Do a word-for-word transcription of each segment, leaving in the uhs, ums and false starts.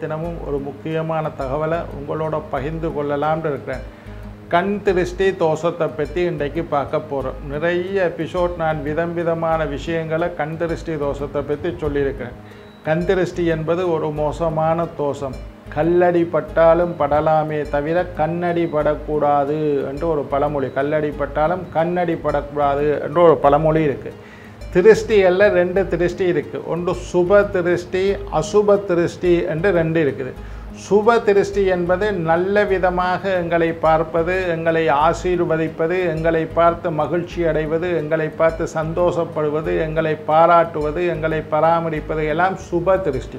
தினமும் ஒரு முக்கியமான தகவலை உங்களோட பகிர்ந்து கொள்ளலாம்னு இருக்கிறேன். கண் திருஷ்டி தோஷத்தை பற்றி இன்றைக்கு பார்க்க போகிறோம். நிறைய எபிசோட் நான் விதம் விதமான விஷயங்களை கண் திருஷ்டி தோஷத்தை பற்றி சொல்லியிருக்கிறேன். கண் திருஷ்டி என்பது ஒரு மோசமான தோஷம். கல்லடி பட்டாலும் படலாமே தவிர கண்ணடி படக்கூடாது என்று ஒரு பழமொழி. கல்லடி பட்டாலும் கண்ணடி படக்கூடாது என்று ஒரு பழமொழி இருக்குது. திருஷ்டிகளில் ரெண்டு திருஷ்டி இருக்குது. ஒன்று சுப திருஷ்டி, அசுப திருஷ்டி என்று ரெண்டு இருக்குது. சுப திருஷ்டி என்பது நல்ல விதமாக எங்களை பார்ப்பது, எங்களை ஆசீர்வதிப்பது, எங்களை பார்த்து மகிழ்ச்சி அடைவது, எங்களை பார்த்து சந்தோஷப்படுவது, எங்களை பாராட்டுவது, எங்களை பராமரிப்பது எல்லாம் சுப திருஷ்டி.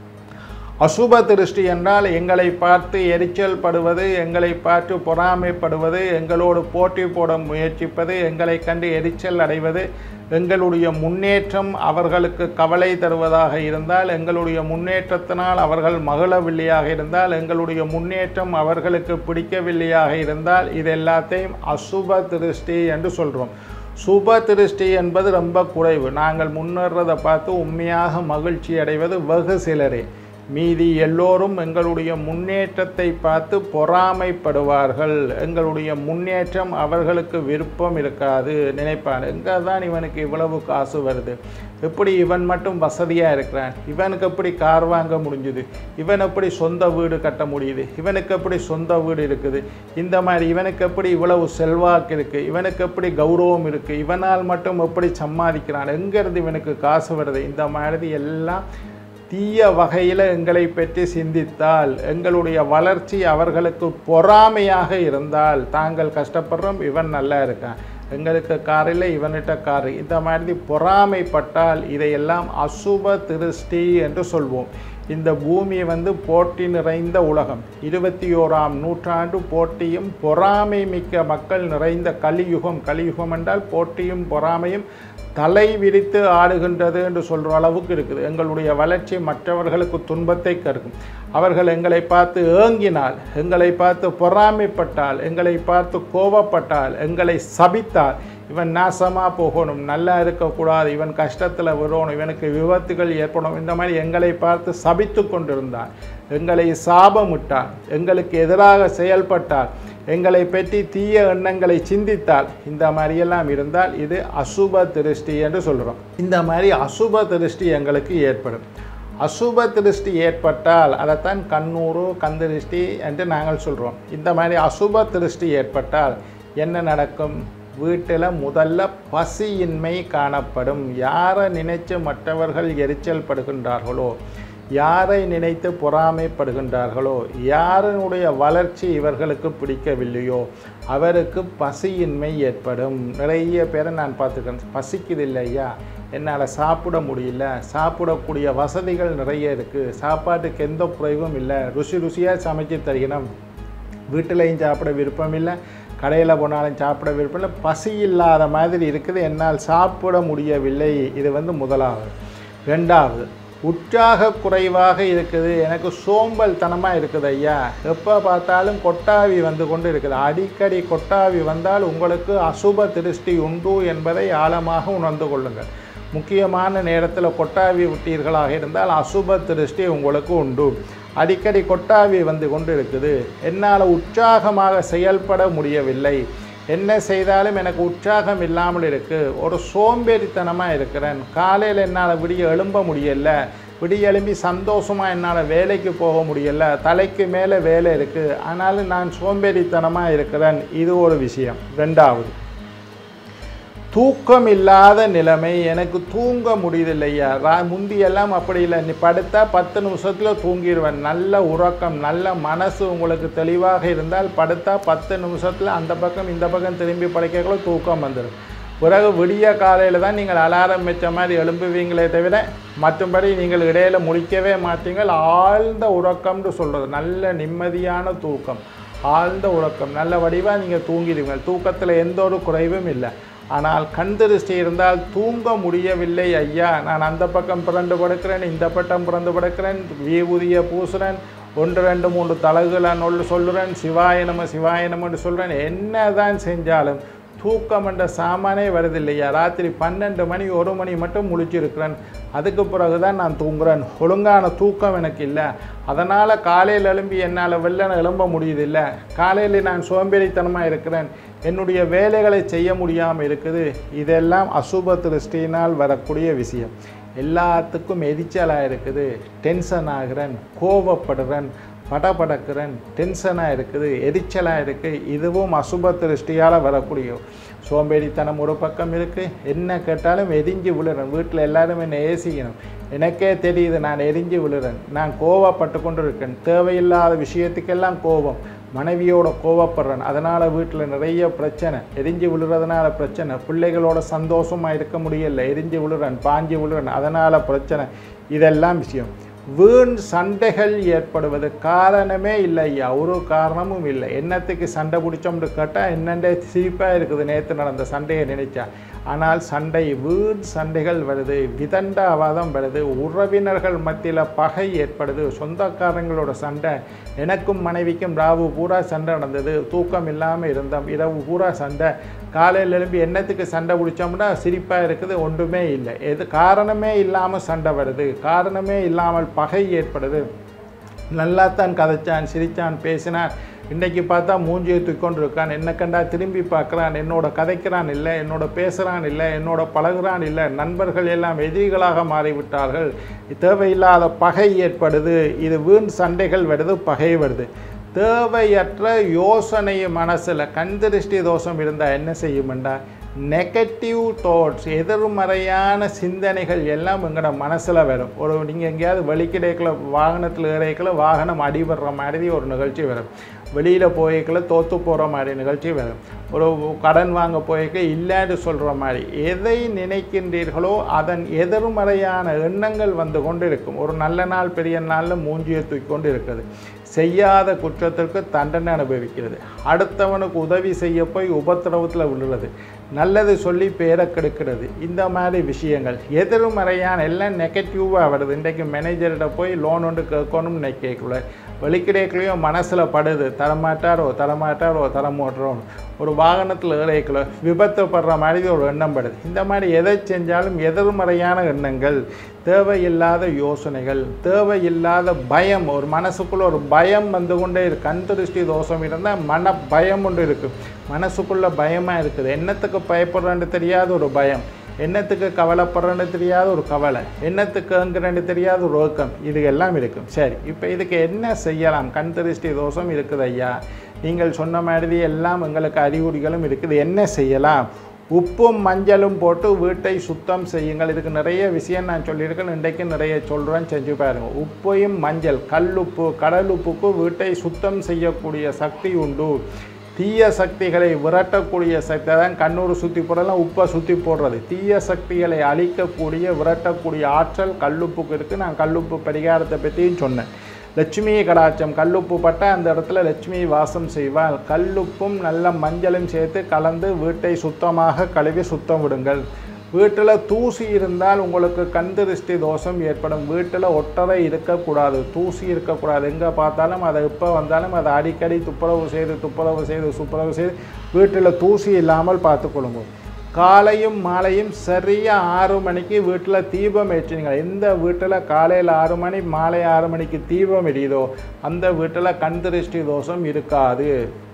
அசுப திருஷ்டி என்றால் எங்களை பார்த்து எரிச்சல் படுவது, எங்களை பார்த்து பொறாமைப்படுவது, எங்களோடு போட்டி போட முயற்சிப்பது, எங்களை கண்டு எரிச்சல் அடைவது, எங்களுடைய முன்னேற்றம் அவர்களுக்கு கவலை தருவதாக இருந்தால், எங்களுடைய முன்னேற்றத்தினால் அவர்கள் மகிழவில்லையாக இருந்தால், எங்களுடைய முன்னேற்றம் அவர்களுக்கு பிடிக்கவில்லையாக இருந்தால், இது எல்லாத்தையும் அசுப திருஷ்டி என்று சொல்கிறோம். சுப திருஷ்டி என்பது ரொம்ப குறைவு. நாங்கள் முன்னேறதை பார்த்து உண்மையாக மகிழ்ச்சி அடைவது வெகு சிலரே. மீதி எல்லோரும் எங்களுடைய முன்னேற்றத்தை பார்த்து பொறாமைப்படுவார்கள். எங்களுடைய முன்னேற்றம் அவர்களுக்கு விருப்பம் இருக்காது, நினைப்பார். எங்கே தான் இவனுக்கு இவ்வளவு காசு வருது, எப்படி இவன் மட்டும் வசதியாக இருக்கிறான், இவனுக்கு எப்படி கார் வாங்க முடிஞ்சுது, இவன் எப்படி சொந்த வீடு கட்ட முடியுது, இவனுக்கு எப்படி சொந்த வீடு இருக்குது, இந்த மாதிரி இவனுக்கு எப்படி இவ்வளவு செல்வாக்கு இருக்குது, இவனுக்கு எப்படி கௌரவம் இருக்குது, இவனால் மட்டும் எப்படி சம்பாதிக்கிறான், எங்கேருந்து இவனுக்கு காசு வருது, இந்த மாதிரி எல்லாம் தீய வகையில் எங்களை பற்றி சிந்தித்தால், எங்களுடைய வளர்ச்சி அவர்களுக்கு பொறாமையாக இருந்தால், தாங்கள் கஷ்டப்படுறோம் இவன் நல்லா இருக்கான், எங்களுக்கு காரில் இவன்கிட்ட காரு, இந்த மாதிரி பொறாமைப்பட்டால் இதையெல்லாம் அசுப திருஷ்டி என்று சொல்வோம். இந்த பூமி வந்து போட்டி நிறைந்த உலகம். இருபத்தி ஓராம் நூற்றாண்டு போட்டியும் பொறாமை மிக்க மக்கள் நிறைந்த கலியுகம். கலியுகம் என்றால் போட்டியும் பொறாமையும் தலை விரித்து ஆடுகின்றது என்று சொல்கிற அளவுக்கு இருக்குது. எங்களுடைய வளர்ச்சி மற்றவர்களுக்கு துன்பத்தை கருக்கும். அவர்கள் எங்களை பார்த்து ஏங்கினால், எங்களை பார்த்து பொறாமைப்பட்டால், எங்களை பார்த்து கோபப்பட்டால், எங்களை சபித்தால், இவன் நாசமாக போகணும், நல்லா இருக்கக்கூடாது, இவன் கஷ்டத்தில் வரணும், இவனுக்கு விபத்துகள் ஏற்படும், இந்த மாதிரி எங்களை பார்த்து சபித்து கொண்டிருந்தான், எங்களை சாபமிட்டால், எங்களுக்கு எதிராக செயல்பட்டால், எங்களை பற்றி தீய எண்ணங்களை சிந்தித்தால், இந்த மாதிரியெல்லாம் இருந்தால் இது அசுப திருஷ்டி என்று சொல்கிறோம். இந்த மாதிரி அசுப திருஷ்டி எங்களுக்கு ஏற்படும். அசுப திருஷ்டி ஏற்பட்டால் அதைத்தான் கண்ணூறு கந்திருஷ்டி என்று நாங்கள் சொல்கிறோம். இந்த மாதிரி அசுப திருஷ்டி ஏற்பட்டால் என்ன நடக்கும்? வீட்டில் முதல்ல பசியின்மை காணப்படும். யாரை நினைத்து மற்றவர்கள் எரிச்சல் படுகின்றார்களோ, யாரை நினைத்து பொறாமைப்படுகின்றார்களோ, யாருடைய வளர்ச்சி இவர்களுக்கு பிடிக்கவில்லையோ அவருக்கு பசியின்மை ஏற்படும். நிறைய பேரை நான் பார்த்துக்கிறேன், பசிக்குது இல்லையா, என்னால் சாப்பிட முடியல, சாப்பிடக்கூடிய வசதிகள் நிறைய இருக்குது, சாப்பாட்டுக்கு எந்த குறைவும் இல்லை, ருசி ருசியாக சமைச்சு தருகிறோம், வீட்டிலையும் சாப்பிட விருப்பம் இல்லை, கடையில் போனாலும் சாப்பிட விருப்பம் இல்லை, பசி இல்லாத மாதிரி இருக்குது, என்னால் சாப்பிட முடியவில்லை. இது வந்து முதலாவது. ரெண்டாவது, உற்சாக குறைவாக இருக்குது, எனக்கு சோம்பல் தனமாக இருக்குது ஐயா, எப்போ பார்த்தாலும் கொட்டாவி வந்து கொண்டு இருக்குது. அடிக்கடி கொட்டாவி வந்தால் உங்களுக்கு அசுப திருஷ்டி உண்டு என்பதை ஆழமாக உணர்ந்து கொள்ளுங்கள். முக்கியமான நேரத்தில் கொட்டாவி விட்டீர்களாக இருந்தால் அசுப திருஷ்டி உங்களுக்கு உண்டு. அடிக்கடி கொட்டாவி வந்து கொண்டு இருக்குது, என்னால் உற்சாகமாக செயல்பட முடியவில்லை, என்ன செய்தாலும் எனக்கு உற்சாகம் இல்லாமல் இருக்குது, ஒரு சோம்பேறித்தனமாக இருக்கிறேன், காலையில் என்னால் விடிய எழும்ப முடியலை, விடிய எழும்பி சந்தோஷமாக என்னால் வேலைக்கு போக முடியலை, தலைக்கு மேலே வேலை இருக்குது, ஆனாலும் நான் சோம்பேறித்தனமாக இருக்கிறேன். இது ஒரு விஷயம். ரெண்டாவது, தூக்கம் இல்லாத நிலைமை. எனக்கு தூங்க முடியதில்லையா, ரா முந்தியெல்லாம் அப்படி இல்லை, நீ படுத்தா பத்து நிமிஷத்தில் தூங்கிடுவேன். நல்ல உறக்கம், நல்ல மனசு உங்களுக்கு தெளிவாக இருந்தால் படுத்தா பத்து நிமிஷத்தில் அந்த பக்கம் இந்த பக்கம் திரும்பி படுக்கக்குள்ள தூக்கம் வந்துடும். பிறகு விடிய காலையில் தான் நீங்கள் அலாரம் வச்ச மாதிரி எழும்புவீங்களே தவிர மற்றபடி நீங்கள் இடையில் முழிக்கவே மாட்டீங்கள். ஆழ்ந்த உறக்கம்னு சொல்கிறது, நல்ல நிம்மதியான தூக்கம், ஆழ்ந்த உறக்கம், நல்ல வடிவாக நீங்கள் தூங்கிடுவீங்க. தூக்கத்தில் எந்த ஒரு குறைவும் இல்லை. ஆனால் கண் திருஷ்டி இருந்தால் தூங்க முடியவில்லை ஐயா, நான் அந்த பக்கம் பிறந்து படுக்கிறேன், இந்த பட்டம் பிறந்து படுக்கிறேன், விபூதியை பூசுகிறேன், ஒன்று ரெண்டு மூன்று தலகுகளை நொல்லு சொல்லுறேன், சிவாய நம சிவாய நமன்னு சொல்கிறேன், என்ன தான் செஞ்சாலும் தூக்கம் என்ற சாமானே வருது இல்லையா, ராத்திரி பன்னெண்டு மணி ஒரு மணி மட்டும் முழிச்சிருக்கிறேன், அதுக்கு பிறகு தான் நான் தூங்குறேன், ஒழுங்கான தூக்கம் எனக்கு இல்லை, அதனால் காலையில் எழும்பி என்னால் வெள்ளன எழும்ப முடியுதில்லை, காலையில் நான் சோம்பேறித்தனமாக இருக்கிறேன், என்னுடைய வேலைகளை செய்ய முடியாமல் இருக்குது. இதெல்லாம் அசுப திருஷ்டினால் வரக்கூடிய விஷயம். எல்லாத்துக்கும் எரிச்சலாக இருக்குது, டென்ஷன் ஆகிறேன், கோபப்படுறேன், படபடக்கிறேன், டென்ஷனாக இருக்குது, எரிச்சலாக இருக்குது. இதுவும் அசுப திருஷ்டியால் வரக்கூடிய சோம்பேறித்தனம் ஒரு பக்கம் இருக்குது. என்ன கேட்டாலும் எரிஞ்சு விழுறேன், வீட்டில் எல்லாரும் என்னை ஏசிக்கணும், எனக்கே தெரியுது நான் எரிஞ்சு விழுறேன், நான் கோவப்பட்டு கொண்டு இருக்கேன், தேவையில்லாத விஷயத்துக்கெல்லாம் கோபம், மனைவியோட கோவப்படுறேன், அதனால் வீட்டில் நிறைய பிரச்சனை, எரிஞ்சு விழுறதுனால பிரச்சனை, பிள்ளைகளோட சந்தோஷமாக இருக்க முடியல, எரிஞ்சு விழுறேன், பாஞ்சு விழுறேன், அதனால் பிரச்சனை. இதெல்லாம் விஷயம். வீண் சண்டைகள் ஏற்படுவது காரணமே இல்லை ஐயா, ஒரு காரணமும் இல்லை. என்னத்துக்கு சண்டை பிடிச்சோம்னு கேட்டால் என்னென்ன சிரிப்பாக இருக்குது நேற்று நடந்த சண்டையை நினைச்சா. ஆனால் சண்டை, வீண் சண்டைகள் வருது, விதண்டாவாதம் வருது, உறவினர்கள் மத்தியில் பகை ஏற்படுது, சொந்தக்காரங்களோட சண்டை. எனக்கும் மனைவிக்கும் ராவு பூரா சண்டை நடந்தது, தூக்கம் இல்லாமல் இருந்தோம், இரவு பூரா சண்டை, காலையில் எழும்பி என்னத்துக்கு சண்டை பிடிச்சோம்னா சிரிப்பாக இருக்குது, ஒன்றுமே இல்லை. எது காரணமே இல்லாமல் சண்டை வருது, காரணமே இல்லாமல் பகை ஏற்படுது. நல்லாத்தான் கதைச்சான், சிரித்தான், பேசினான், இன்றைக்கி பார்த்தா மூஞ்சியை தூக்கொண்டு இருக்கான், என்ன கண்டா திரும்பி பார்க்குறான், என்னோட கதைக்கிறான் இல்லை, என்னோட பேசுகிறான் இல்லை, என்னோட பழகுறான் இல்லை, நண்பர்கள் எல்லாம் எதிரிகளாக மாறிவிட்டார்கள், தேவையில்லாத பகை ஏற்படுது. இது வீண் சண்டைகள் வருது, பகை வருது. தேவையற்ற யோசனை மனசில் கண் திருஷ்டி தோஷம் இருந்தால் என்ன செய்யுமெண்டா, நெகட்டிவ் தாட்ஸ், எதிர்மறையான சிந்தனைகள் எல்லாம் எங்களோட மனசில் வரும். ஒரு நீங்கள் எங்கேயாவது வெளிக்கிடைக்கில் வாகனத்தில் இறைக்கல வாகனம் அடிபடுற மாதிரி ஒரு நிகழ்ச்சி வரும், வெளியில் போய்க்கல தோற்று போகிற மாதிரி நிகழ்ச்சி வரும், ஒரு கடன் வாங்க போய்க்க இல்லைன்னு சொல்கிற மாதிரி. எதை நினைக்கின்றீர்களோ அதன் எதிர்மறையான எண்ணங்கள் வந்து கொண்டு இருக்கும். ஒரு நல்ல நாள் பெரிய நாளில் மூஞ்சியை தூக்கி கொண்டு இருக்குது, செய்யாத குற்றத்திற்கு தண்டனை அனுபவிக்கிறது, அடுத்தவனுக்கு உதவி செய்ய போய் உபத்திரவத்தில் விழுறது, நல்லது சொல்லி பேரை கெடுக்கிறது. இந்த மாதிரி விஷயங்கள் எதிர்மறையான எல்லாம் நெகட்டிவாக வருது. இன்றைக்கு மேனேஜர்கிட்ட போய் லோன் ஒன்று கேட்கணும்னு நினைக்கல, வெளிக்கிடைக்கலையும் மனசில் படுது, தரமாட்டாரோ தரமாட்டாரோ தரமாட்டோன்னு. ஒரு வாகனத்தில் இறைக்கல விபத்துப்படுற மாதிரி ஒரு எண்ணம் படுது. இந்த மாதிரி எதை செஞ்சாலும் எதிர்மறையான எண்ணங்கள், தேவையில்லாத யோசனைகள், தேவையில்லாத பயம், ஒரு மனசுக்குள்ளே ஒரு பயம் வந்து கொண்டே இருக்குது. கண் திருஷ்டி தோஷம் இருந்தால் மன பயம் ஒன்று இருக்குது, மனசுக்குள்ளே பயமாக இருக்குது. என்னத்துக்கு பயப்படுறேன்னு தெரியாத ஒரு பயம், என்னத்துக்கு கவலைப்படுறேன்னு தெரியாத ஒரு கவலை, என்னத்துக்குங்கிறேன்னு தெரியாத ஒரு ஓக்கம், இது எல்லாம் இருக்கும். சரி, இப்போ இதுக்கு என்ன செய்யலாம்? கண் திருஷ்டி தோஷம் இருக்குது ஐயா, நீங்கள் சொன்ன மாதிரி எல்லாம் எங்களுக்கு அறிகுறிகளும் இருக்குது, என்ன செய்யலாம்? உப்பும் மஞ்சளும் போட்டு வீட்டை சுத்தம் செய்யுங்கள். இதுக்கு நிறைய விஷயம் நான் சொல்லியிருக்கேன், இன்றைக்கு நிறைய சொல்கிறேன், செஞ்சு பாருங்கள். உப்பையும் மஞ்சள், கல்லுப்பு, கடலுப்புக்கு வீட்டை சுத்தம் செய்யக்கூடிய சக்தி உண்டு. தீய சக்திகளை விரட்டக்கூடிய சக்தி தான் கண்ணூறு சுற்றி போடலாம், உப்பை சுற்றி போடுறது. தீய சக்திகளை அழிக்கக்கூடிய விரட்டக்கூடிய ஆற்றல் கல்லுப்புக்கு இருக்குது. நான் கல்லுப்பு பரிகாரத்தை பற்றியும் சொன்னேன். லட்சுமி கடாட்சம், கல்லுப்பு பட்டால் அந்த இடத்துல லட்சுமி வாசம் செய்வாள். கல்லுப்பும் நல்ல மஞ்சளும் சேர்த்து கலந்து வீட்டை சுத்தமாக கழுவி சுத்தம் விடுங்கள். வீட்டில் தூசி இருந்தால் உங்களுக்கு கண் திருஷ்டி தோஷம் ஏற்படும். வீட்டில் ஒட்டரை இருக்கக்கூடாது, தூசி இருக்கக்கூடாது. எங்கே பார்த்தாலும் அதை எப்போ வந்தாலும் அதை அடிக்கடி துப்புரவு செய்து துப்புரவு செய்து துப்புரவு செய்து வீட்டில் தூசி இல்லாமல் பார்த்துக்கொள்ளுங்க. காலையும் மாலையும் சரியாக ஆறு மணிக்கு வீட்டில் தீபம் ஏற்றினீங்க. எந்த வீட்டில் காலையில் ஆறு மணி மாலை ஆறு மணிக்கு தீபம் எரியுதோ அந்த வீட்டில் கண் திருஷ்டி தோஷம் இருக்காது.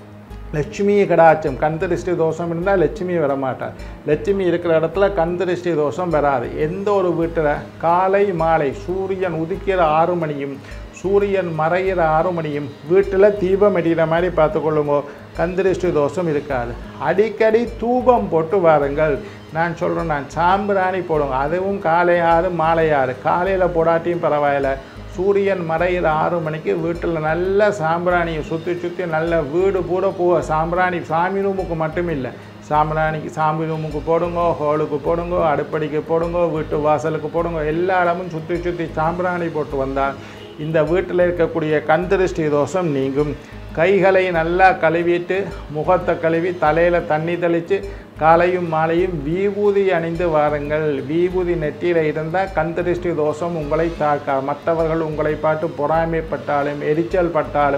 லட்சுமி கடாட்சம், கண் திருஷ்டி தோஷம் இருந்தால் லட்சுமி வரமாட்டார். லட்சுமி இருக்கிற இடத்துல கண் திருஷ்டி தோஷம் வராது. எந்த ஒரு வீட்டில் காலை மாலை சூரியன் உதிக்கிற ஆறு மணியும் சூரியன் மறைகிற ஆறு மணியும் வீட்டில் தீபம் எரிகிற மாதிரி பார்த்துக்கொள்ளுமோ கண் திருஷ்டி தோஷம் இருக்காது. அடிக்கடி தூபம் போட்டு வாருங்கள். நான் சொல்கிறேன், நான் சாம்பிராணி போடுங்க. அதுவும் காலை ஆறு மாலை ஆறு, காலையில் போடாட்டியும் பரவாயில்ல. சூரியன் மறைகிற ஆறு மணிக்கு வீட்டில் நல்ல சாம்பிராணியை சுற்றி சுற்றி நல்ல வீடு பூட பூவ சாம்பிராணி. சாமி ரூமுக்கு மட்டும் இல்லை, சாம்பிராணிக்கு சாமி ரூமுக்கு போடுங்கோ, ஹோலுக்கு போடுங்கோ, அடுப்படிக்கு போடுங்கோ, வீட்டு வாசலுக்கு போடுங்கோ. எல்லா இடமும் சுற்றி சுற்றி சாம்பிராணி போட்டு வந்தால் இந்த வீட்டில் இருக்கக்கூடிய கண் திருஷ்டி தோஷம் நீங்கும். கைகளை நல்லா கழுவிட்டு முகத்தை கழுவி தலையில் தண்ணி தெளித்து காலையும் மாலையும் விபூதி அணிந்து வாருங்கள். விபூதி நெற்றியில் இருந்தால் கண் திருஷ்டி தோஷம் உங்களை தாக்கா. மற்றவர்கள் உங்களை பார்த்து பொறாமைப்பட்டாலும் எரிச்சல் பட்டாலும்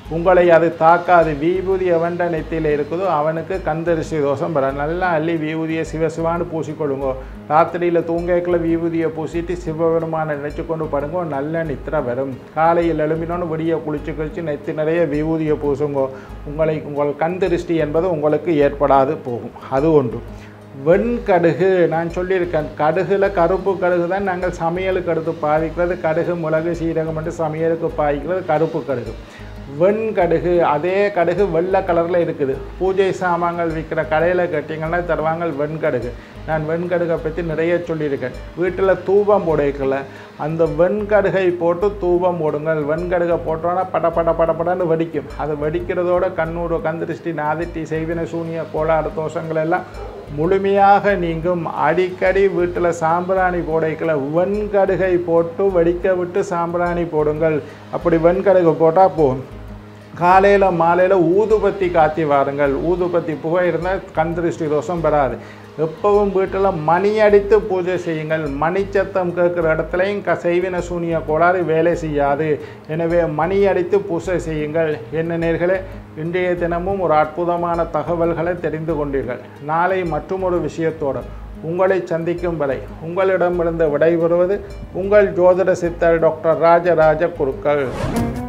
உங்களை அது தாக்காது. விபூதி எவன்ட நெத்தியில் இருக்குதோ அவனுக்கு கந்தரிசி தோஷம் பெற. நல்லா அள்ளி விபூதியை சிவசிவான்னு பூசிக்கொள்ளுங்க. ராத்திரியில் தூங்கேக்கில் விபூதியை பூசிட்டு சிவபெருமானை நினைச்சு கொண்டு படுங்க, நல்ல நித்திரை வரும். காலையில் எழும்பினோன்னு விடிய குளிச்சு கழிச்சு நெத்தி நிறைய விபூதியை பூசுங்க. உங்களை உங்கள் கந்தரிஷ்டி என்பது உங்களுக்கு ஏற்படாது போகும். அது ஒன்று. வெண்கடுகு நான் சொல்லியிருக்கேன், கடுகுல கருப்பு கடுகு தான் நாங்கள் சமையலுக்கு எடுத்து பாவிக்கிறது. கடுகு மிளகு சீரகம் மட்டும் சமையலுக்கு பாவிக்கிறது கருப்பு கடுகு. வெண்கடுகு அதே கடுகு வெள்ளை கலரில் இருக்குது. பூஜை சாமான்கள் விற்கிற கடையில் கட்டிங்கன்னா தருவாங்க வெண்கடுகு. நான் வெண்கடுகை பற்றி நிறைய சொல்லியிருக்கேன். வீட்டில் தூபம் போடக்கல அந்த வெண்கடுகை போட்டு தூபம் போடுங்கள். வெண்கடுகை போட்டோன்னா பட பட படப்படன்னு வெடிக்கும். அது வெடிக்கிறதோட கண்ணூர் கந்திருஷ்டி நாதிட்டி செய்வின சூனிய கோளாறு தோஷங்கள் எல்லாம் முழுமையாக நீங்கும். அடிக்கடி வீட்டில் சாம்பிராணி போடைக்கல வெண்கடுகை போட்டு வெடிக்க விட்டு சாம்பிராணி போடுங்கள். அப்படி வெண்கடுகு போட்டால் போகும். காலையில் மாலையில் ஊதுபத்தி காத்தி வாருங்கள். ஊதுபத்தி புகை இருந்தால் கந்திருஷ்டி தோஷம் பெறாது. எப்பவும் வீட்டில் மணி அடித்து பூஜை செய்யுங்கள். மணிச்சத்தம் கேட்குற இடத்துலையும் க செய்வின சூனிய கோளாறு வேலை செய்யாது. எனவே மணி அடித்து பூஜை செய்யுங்கள். என்ன நேர்களே, இன்றைய தினமும் ஒரு அற்புதமான தகவல்களை தெரிந்து கொண்டீர்கள். நாளை மற்றொரு விஷயத்தோடு உங்களை சந்திக்கும் வரை உங்களிடமிருந்து விடைபெறுவது உங்கள் ஜோதிட சித்தர் டாக்டர் ராஜராஜ குருக்கள்.